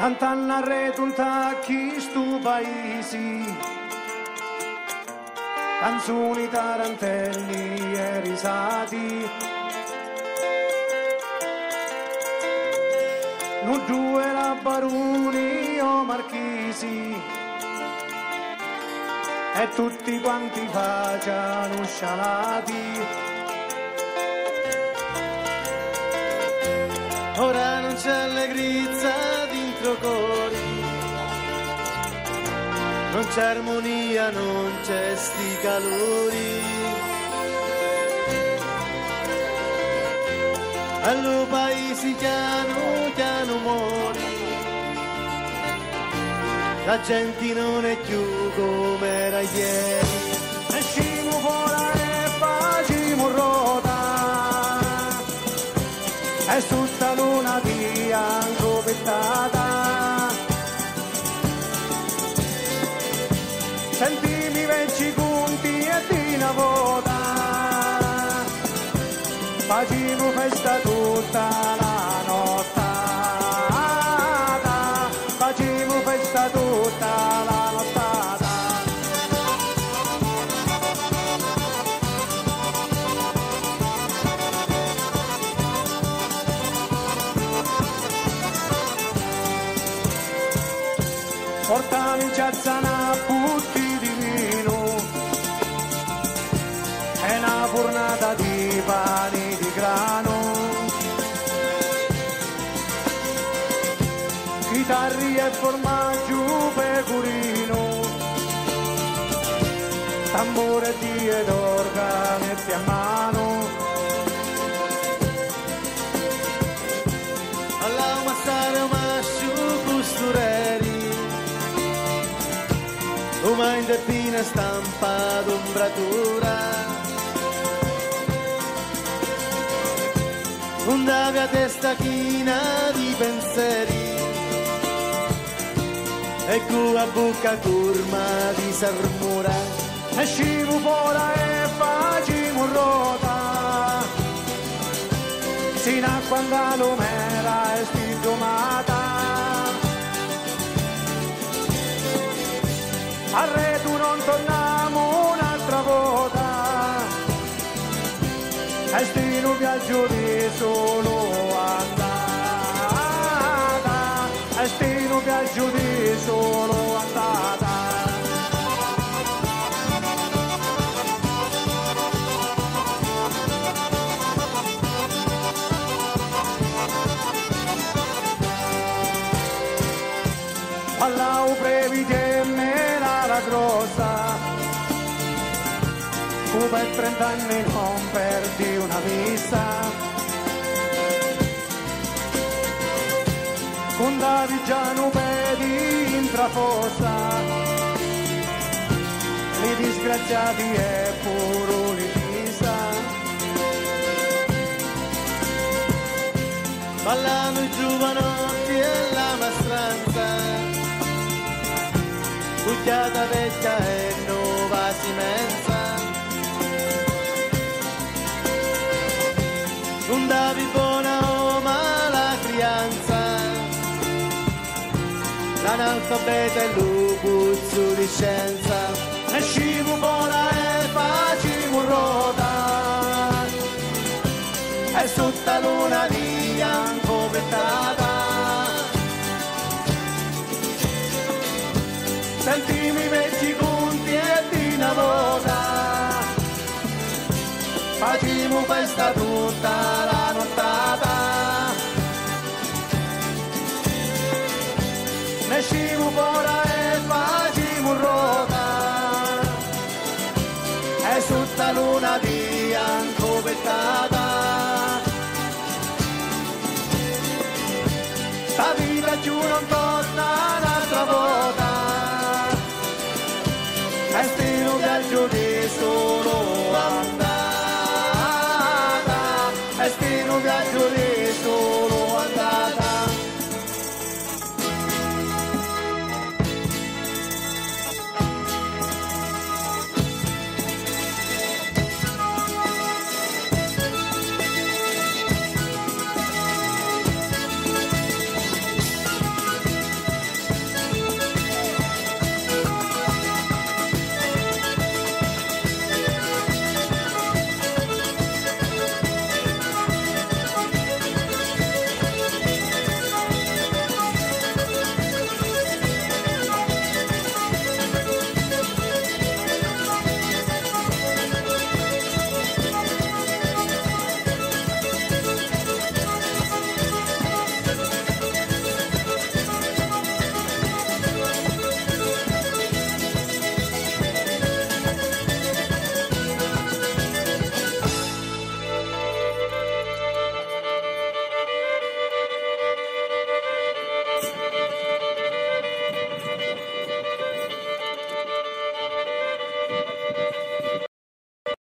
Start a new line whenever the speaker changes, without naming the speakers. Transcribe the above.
Antanna retunta chi stu paesi, canzoni, tarantelli e risati. Non due la baroni o marchisi, e tutti quanti facciano scialati.
Ora non c'è allegrizia dentro cori, non c'è armonia, non c'è sti calori. Allo paesi chiano muori, la gente non è più come era ieri.
Escimo fuori e facciamo rota, e tutta luna bianco pettata. Sentimi vecchi conti e di una volta, facciamo festa tutta la nottata, facciamo festa tutta la nottata. Portami in ciazzana butti di vino e una fornata di pani di grano, chitarri e formaggio pecorino, tambure ed organetti a mano.
Alla massare masciu costureri, uma indepina stampa d'ombratura, un davi a testa china di pensieri, e cu a bocca curma di sarmura.
Esciamo fuori e facciamo rota, sino a quando l'omera è stigmata. Al re tu non torniamo un'altra volta, e stino viaggio di solo andata, e stino viaggio di solo andata. Allau previde mera la grossa, tu per 30 anni non perdi una messa, con Davigiano vedi intrafossa, li disgraziati e puro li pisa.
Ballano i giovanotti e la mastranza, bucchiata vecchia e nuova simenza, un Davi buona o mala crianza, l'analfabeta e il lupuzzo di scienza.
Esciamo fuori e facciamo rota, e sotto luna bianco pettata. Sentimi vecchi conti e di una volta, facciamo festa tutta la nottata. Ne esciamo fuori e facciamo rota, e sotto luna bianco pettata. Sta vita giù non torna un'altra volta, e stino viaggio di solo andata, e stino viaggio di solo andata.